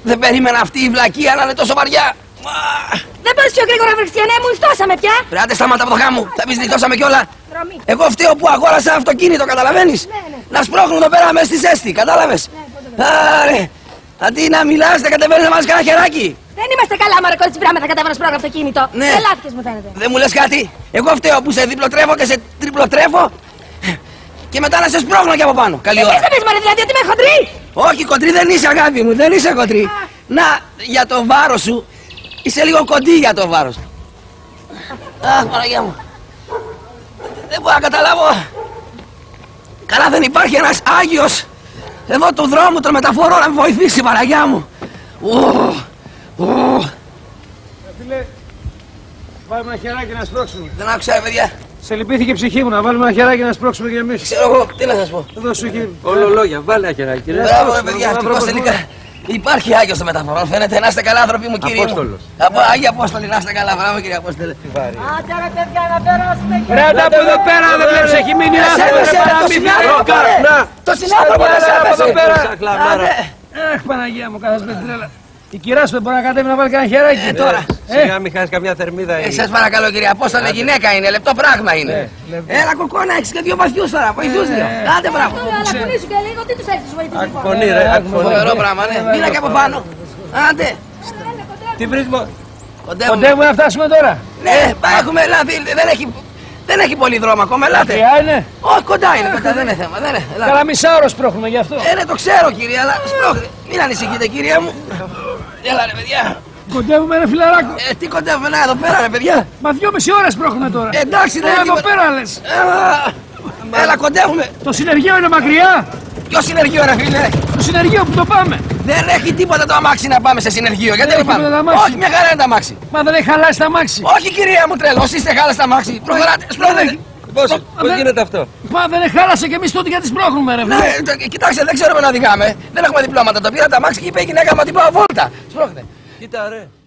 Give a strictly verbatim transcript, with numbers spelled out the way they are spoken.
Δεν περίμενα αυτή η βλακεία να είναι τόσο βαριά. Δεν πας πιο γρήγορα, Χριστιανέ μου, νυχτώσαμε πια. Πρέπει να σταμάτα από το χάμου. Θα πεις νυχτώσαμε κιόλα. Εγώ φταίω που αγόρασα αυτοκίνητο, καταλαβαίνεις. Ναι, ναι. Να σπρώχνουν εδώ πέρα μέσα στη ζέστη, κατάλαβες. Ναι, Άρε, αντί να μιλάς, δεν κατεβαίνεις να μας κανένα χεράκι. δεν είμαστε καλά, μωρέ κότσι πράγμα, θα κατέβανα σπρώχνω αυτοκίνητο. Ναι. Τρελάθηκες μου φαίνεται. Δεν μου λες κάτι. Εγώ φταίω που σε διπλοτρέφω και σε τριπλοτρέφω. Και μετά να σε σπρώχνω και από πάνω. Καλή ώρα. Τι πες, μωρέ, δηλαδή ότι είμαι χοντρή. Όχι, κοντρή δεν είσαι, αγάπη μου, δεν είσαι κοντρή. Να, για το βάρος σου, είσαι λίγο κοντή για το βάρος. Αχ, Παναγία μου. Δεν μπορώ να καταλάβω. Καλά δεν υπάρχει ένας Άγιος εδώ του δρόμου των μεταφορών να με βοηθήσει, Παναγιά μου. Ου, ου. Φίλε, βάλουμε ένα χεράκι να σπρώξουμε. Δεν άκουσα, παιδιά. Σε λυπήθηκε η ψυχή μου να βάλουμε ένα χεράκι να σπρώξουμε και εμείς. Ξέρω εγώ, τι να σας πω. Εδώ σου εκεί. Όλο λόγια, βάλε ένα χεράκι. Μπράβο, ρε παιδιά, ευτυχώς τελικά. Υπάρχει Άγιος των μεταφορών, φαίνεται. Να είστε καλά, άνθρωποι μου, κύριε μου. Απόστολος. Από Άγιοι Απόστολοι, να είστε καλά, μπράβο, κύριε Απόστολε. Άντε ρε παιδιά, να περάσουμε και... Ρέντα από εδώ πέρα, δεν βλέπεις, έχει μείνει άνθρωπος. Το συνάνθρωπο δεν σε έπεσε. Αχ, Παναγία μου, κάθας με την τρέλα. Η κυρά σου δεν μπορεί να κατέβει να βάλει κανένα χεράκι τώρα. Σιγά μην χάσει καμιά θερμίδα. Ε, σας παρακαλώ, κύριε Απόστολε, γυναίκα είναι, λεπτό πράγμα είναι. Έλα, κοκόνα, έχεις και δύο βαθιούς τώρα, βοηθούς δύο. Άντε, μπράβο. Αλλά κουνήσου και λίγο, τι τους έχεις τους βοηθούς λοιπόν. Φωνή ρε, ακφωνή. Φοβερό πράγμα, ναι. Μίλα και από πάνω. Άντε. Τι βρίσκω. Κοντεύουμε. Κοντεύουμε να φτάσουμε τώρα. Ναι, πάμε, έχουμε λάβει, δεν έχει... Δεν έχει πολύ δρόμο ακόμα, ελάτε. Μακριά είναι. Όχι, κοντά είναι, κοντά, δεν είναι θέμα. Δεν είναι, ελάτε. Καλά μισά ώρα σπρώχνουμε γι' αυτό. Ε, ναι, το ξέρω, κύριε, αλλά σπρώχνε. Μην ανησυχείτε, κυρία μου. Έλα, ρε, παιδιά. Κοντεύουμε ρε φιλαράκο. Ε, τι κοντεύουμε, να, εδώ πέρα, ρε, παιδιά. Μα δυόμιση ώρες σπρώχνουμε τώρα. Ε, εντάξει, δεν Ε, είναι εδώ τίποτα. πέρα λες. Έλα, έλα, κοντεύουμε. Το συνεργείο είναι μακριά. Ποιο συνεργείο, ρε, φίλε. Το συνεργείο που το πάμε. Δεν έχει τίποτα το αμάξι να πάμε σε συνεργείο. Γιατί Δεν δεν έχει πάμε. τίποτα το αμάξι. Όχι, μια χαρά είναι το αμάξι. Μα δεν έχει χαλάσει τα μάξι. Όχι, κυρία μου, τρελός, είστε χάλα στα αμάξι. Προχωράτε, σπρώχνετε. Πώς, πώς δεν- γίνεται αυτό. Μα δεν έχει χάλασε και εμείς τότε γιατί σπρώχνουμε ρε Ναι, φίλε. το- κοιτάξτε, δεν ξέρουμε να οδηγάμε. Δεν έχουμε διπλώματα. Το πήρα τα αμάξι και είπε η γυναίκα μου ότι πάω βόλτα. Σπρώχνετε. Κοίτα ρε.